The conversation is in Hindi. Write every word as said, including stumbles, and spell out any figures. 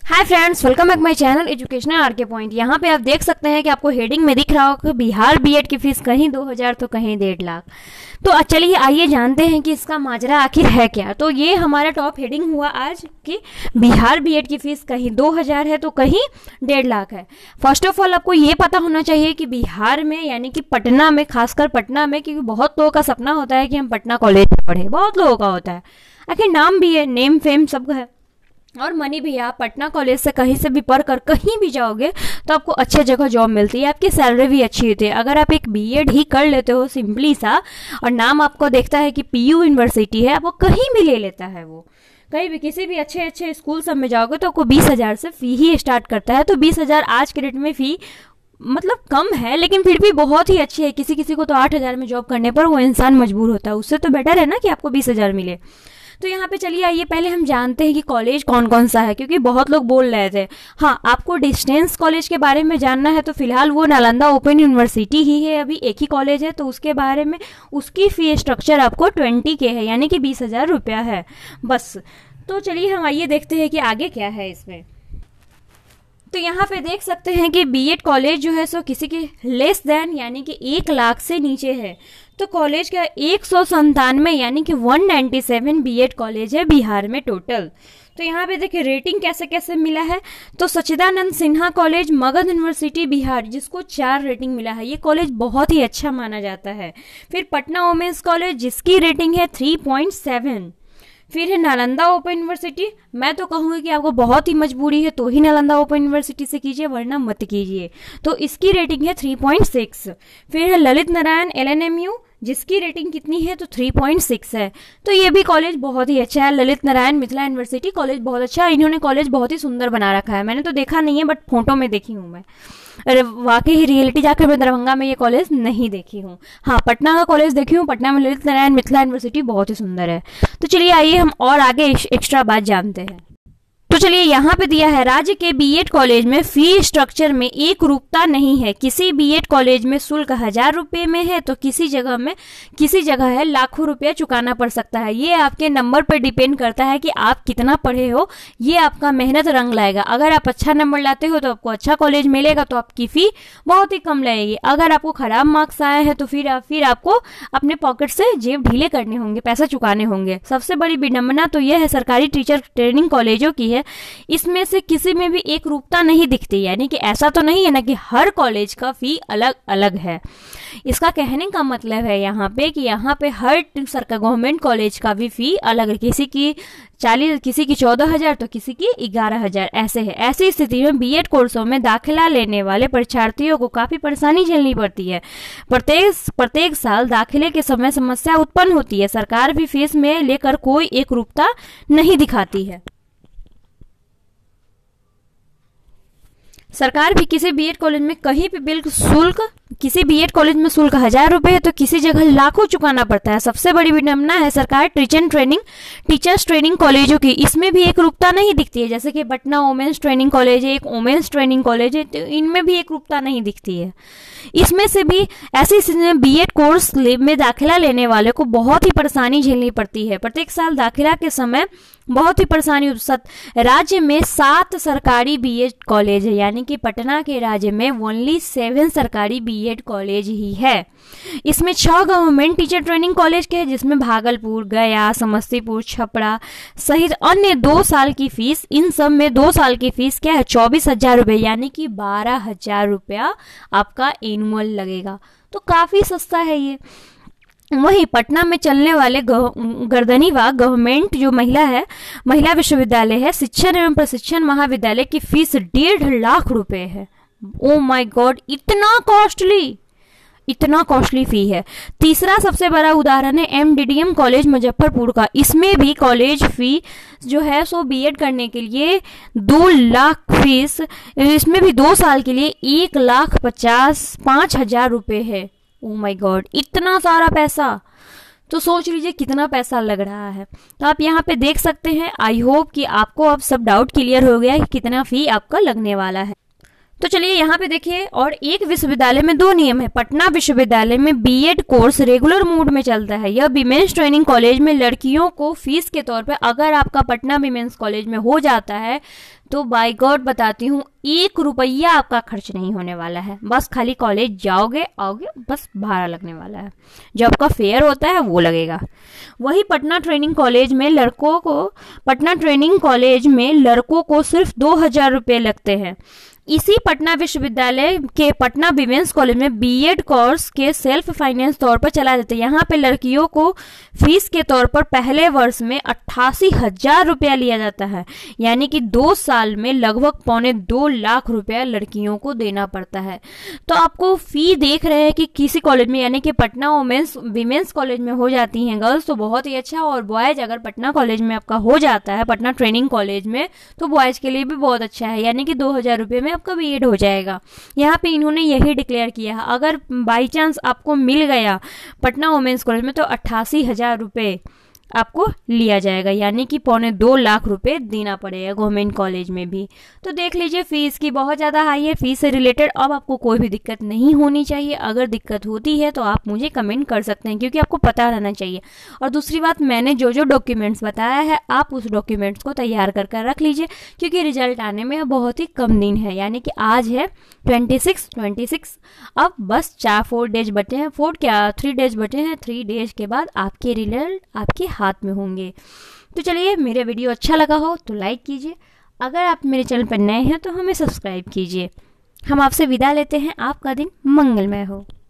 Hi friends, welcome back my channel educational R K point. यहाँ पे आप देख सकते हैं कि आपको हेडिंग में दिख रहा हो कि बिहार बीएड की फीस कहीं दो हज़ार तो कहीं डेढ़ लाख। तो चलिए आइए जानते हैं कि इसका माजरा आखिर है क्या। तो ये हमारा टॉप हेडिंग हुआ आज कि बिहार बीएड की फीस कहीं दो हज़ार है तो कहीं डेढ़ लाख है। फर्स्ट ऑफ ऑल आपको ये पता होना चाहिए कि बिहार में यानी कि पटना में, खासकर पटना में, क्योंकि बहुत लोगों का सपना होता है कि हम पटना कॉलेज में पढ़े, बहुत लोगों का होता है। आखिर नाम भी है, नेम फेम सब है और मनी भी। आप पटना कॉलेज से कहीं से भी पढ़ कर कहीं भी जाओगे तो आपको अच्छे जगह जॉब मिलती है, आपकी सैलरी भी अच्छी होती है। अगर आप एक बीएड ही कर लेते हो सिंपली सा और नाम आपको देखता है कि पीयू यूनिवर्सिटी है, आपको कहीं भी ले लेता है, वो कहीं भी किसी भी अच्छे अच्छे स्कूल सब में जाओगे तो आपको बीस हजार से फी ही स्टार्ट करता है। तो बीस हजार आज के डेट में फी मतलब कम है, लेकिन फिर भी बहुत ही अच्छी है। किसी किसी को तो आठ हजार में जॉब करने पर वो इंसान मजबूर होता है, उससे तो बेटर है ना कि आपको बीस हजार मिले। तो यहाँ पे चलिए आइए पहले हम जानते हैं कि कॉलेज कौन कौन सा है, क्योंकि बहुत लोग बोल रहे थे। हाँ, आपको डिस्टेंस कॉलेज के बारे में जानना है तो फिलहाल वो नालंदा ओपन यूनिवर्सिटी ही है, अभी एक ही कॉलेज है। तो उसके बारे में उसकी फी स्ट्रक्चर आपको ट्वेंटी के है, यानी कि बीस हजार रुपया है बस। तो चलिए हम आइए देखते हैं कि आगे क्या है इसमें। तो यहाँ पे देख सकते हैं कि बीएड कॉलेज जो है सो किसी के लेस देन यानी कि एक लाख से नीचे है। तो कॉलेज का एक सौ संतानवे यानी कि एक सौ सत्तानवे बीएड कॉलेज है बिहार में टोटल। तो यहाँ पे देखिए रेटिंग कैसे कैसे मिला है। तो सच्चिदानंद सिन्हा कॉलेज मगध यूनिवर्सिटी बिहार, जिसको चार रेटिंग मिला है, ये कॉलेज बहुत ही अच्छा माना जाता है। फिर पटना वुमेन्स कॉलेज जिसकी रेटिंग है थ्री पॉइंट सेवन। फिर है नालंदा ओपन यूनिवर्सिटी। मैं तो कहूँगी कि आपको बहुत ही मजबूरी है तो ही नालंदा ओपन यूनिवर्सिटी से कीजिए, वरना मत कीजिए। तो इसकी रेटिंग है थ्री पॉइंट सिक्स। फिर है ललित नारायण एलएनएमयू, जिसकी रेटिंग कितनी है तो थ्री पॉइंट सिक्स है। तो ये भी कॉलेज बहुत ही अच्छा है। ललित नारायण मिथिला यूनिवर्सिटी कॉलेज बहुत अच्छा है। इन्होंने कॉलेज बहुत ही सुंदर बना रखा है, मैंने तो देखा नहीं है बट फोटो में देखी हूँ मैं। अरे वाकई ही रियलिटी जाकर मैं दरभंगा में ये कॉलेज नहीं देखी हूँ। हाँ, पटना का कॉलेज देखी हूँ, पटना में ललित नारायण मिथिला यूनिवर्सिटी बहुत ही सुंदर है। तो चलिए आइए हम और आगे एक्स्ट्रा बात जानते हैं। तो चलिए यहाँ पे दिया है राज्य के बीएड कॉलेज में फी स्ट्रक्चर में एक रूपता नहीं है। किसी बीएड कॉलेज में शुल्क हजार रुपए में है तो किसी जगह में किसी जगह है लाखों रुपया चुकाना पड़ सकता है। ये आपके नंबर पर डिपेंड करता है कि आप कितना पढ़े हो, ये आपका मेहनत रंग लाएगा। अगर आप अच्छा नंबर लाते हो तो आपको अच्छा कॉलेज मिलेगा तो आपकी फी बहुत ही कम लगेगी। अगर आपको खराब मार्क्स आए हैं तो फिर आप, फिर आपको अपने पॉकेट से जेब ढीले करने होंगे, पैसा चुकाने होंगे। सबसे बड़ी विडंबना तो यह है सरकारी टीचर ट्रेनिंग कॉलेजों की है, इसमें से किसी में भी एक रूपता नहीं दिखती। यानी कि ऐसा तो नहीं है ना कि हर कॉलेज का फी अलग अलग है। इसका कहने का मतलब है यहाँ पे कि यहाँ पे हर सरकार गवर्नमेंट कॉलेज का भी फी अलग है। किसी की चालीस, किसी की चौदह हजार तो किसी की ग्यारह हजार ऐसे है। ऐसी स्थिति में बीएड कोर्सों में दाखिला लेने वाले परीक्षार्थियों को काफी परेशानी झेलनी पड़ती है। प्रत्येक प्रत्येक साल दाखिले के समय समस्या उत्पन्न होती है। सरकार भी फीस में लेकर कोई एक रूपता नहीं दिखाती है। सरकार भी किसी बीएड कॉलेज में कहीं भी बिल्कुल शुल्क, किसी बीएड कॉलेज में शुल्क हजार रुपए है तो किसी जगह लाखों चुकाना पड़ता है। सबसे बड़ी विडंबना है सरकार टीचर ट्रेनिंग टीचर्स ट्रेनिंग कॉलेजों की, इसमें भी एक रूपता नहीं दिखती है। जैसे कि पटना वुमेन्स ट्रेनिंग कॉलेज है, एक वुमेन्स ट्रेनिंग कॉलेज है, तो इनमें भी एक रूपता नहीं दिखती है। इसमें से भी ऐसी स्थिति में बीएड कोर्स में दाखिला लेने वाले को बहुत ही परेशानी झेलनी पड़ती है। प्रत्येक साल दाखिला के समय बहुत ही परेशानी। राज्य में सात सरकारी बीएड कॉलेज है, यानी कि पटना के राज्य में ओनली सेवन सरकारी बीएड कॉलेज ही है। इसमें छह गवर्नमेंट टीचर ट्रेनिंग कॉलेज के हैं, जिसमें भागलपुर, गया, समस्तीपुर, छपरा सहित अन्य दो साल की फीस, इन सब में दो साल की फीस क्या है चौबीस हजार रुपये, यानी कि बारह हजार रुपया आपका एनुअल लगेगा। तो काफी सस्ता है ये। वहीं पटना में चलने वाले गर्दनीबाग गवर्नमेंट जो महिला है महिला विश्वविद्यालय है, शिक्षण एवं प्रशिक्षण महाविद्यालय की फीस डेढ़ लाख रुपए है। ओ माय गॉड, इतना कॉस्टली, इतना कॉस्टली फी है। तीसरा सबसे बड़ा उदाहरण है एमडीडीएम कॉलेज मुजफ्फरपुर का। इसमें भी कॉलेज फी जो है सो बीएड करने के लिए दो लाख फीस, इसमें भी दो साल के लिए एक लाख पचास पांच हजार रुपए है। ओ माय गॉड, इतना सारा पैसा, तो सोच लीजिए कितना पैसा लग रहा है। तो आप यहाँ पे देख सकते हैं। आई होप कि आपको अब सब डाउट क्लियर हो गया है कि कितना फी आपका लगने वाला है। तो चलिए यहाँ पे देखिए, और एक विश्वविद्यालय में दो नियम है। पटना विश्वविद्यालय में बीएड कोर्स रेगुलर मोड में चलता है। यह विमेंस ट्रेनिंग कॉलेज में लड़कियों को फीस के तौर पे, अगर आपका पटना विमेंस कॉलेज में हो जाता है तो बाय गॉड बताती हूँ, एक रुपया आपका खर्च नहीं होने वाला है। बस खाली कॉलेज जाओगे आओगे, बस भाड़ा लगने वाला है। जो आपका फेयर होता है वो लगेगा। वही पटना ट्रेनिंग कॉलेज में लड़कों को पटना ट्रेनिंग कॉलेज में लड़कों को सिर्फ दो हजार रुपये लगते हैं। इसी पटना विश्वविद्यालय के पटना विमेंस कॉलेज में बीएड कोर्स के सेल्फ फाइनेंस तौर पर चला जाता है। यहाँ पे लड़कियों को फीस के तौर पर पहले वर्ष में अट्ठासी हजार रुपया लिया जाता है, यानी कि दो साल में लगभग पौने दो लाख रुपया लड़कियों को देना पड़ता है। तो आपको फी देख रहे हैं कि किसी कॉलेज में, यानी कि पटना वुमेंस विमेंस कॉलेज में हो जाती हैं गर्ल्स तो बहुत ही अच्छा, और बॉयज अगर पटना कॉलेज में आपका हो जाता है, पटना ट्रेनिंग कॉलेज में, तो बॉयज के लिए भी बहुत अच्छा है, यानी कि दो हजार रुपये में आपका बीएड हो जाएगा। यहाँ पे इन्होंने यही डिक्लेयर किया है। अगर बाई चांस आपको मिल गया पटना वुमेन्स कॉलेज में तो अट्ठासी हजार रुपये आपको लिया जाएगा, यानी कि पौने दो लाख रुपए देना पड़ेगा गवर्नमेंट कॉलेज में भी। तो देख लीजिए फीस की बहुत ज़्यादा हाई है। फीस से रिलेटेड अब आपको कोई भी दिक्कत नहीं होनी चाहिए। अगर दिक्कत होती है तो आप मुझे कमेंट कर सकते हैं, क्योंकि आपको पता रहना चाहिए। और दूसरी बात, मैंने जो जो डॉक्यूमेंट्स बताया है आप उस डॉक्यूमेंट्स को तैयार कर कर रख लीजिए, क्योंकि रिजल्ट आने में बहुत ही कम दिन है, यानी कि आज है ट्वेंटी सिक्स ट्वेंटी सिक्स अब बस चार फोर डेज बचे हैं। फोर क्या थ्री डेज बचे हैं। थ्री डेज के बाद आपके रिजल्ट आपके हाथ में होंगे। तो चलिए, मेरे वीडियो अच्छा लगा हो तो लाइक कीजिए। अगर आप मेरे चैनल पर नए हैं तो हमें सब्सक्राइब कीजिए। हम आपसे विदा लेते हैं। आपका दिन मंगलमय हो।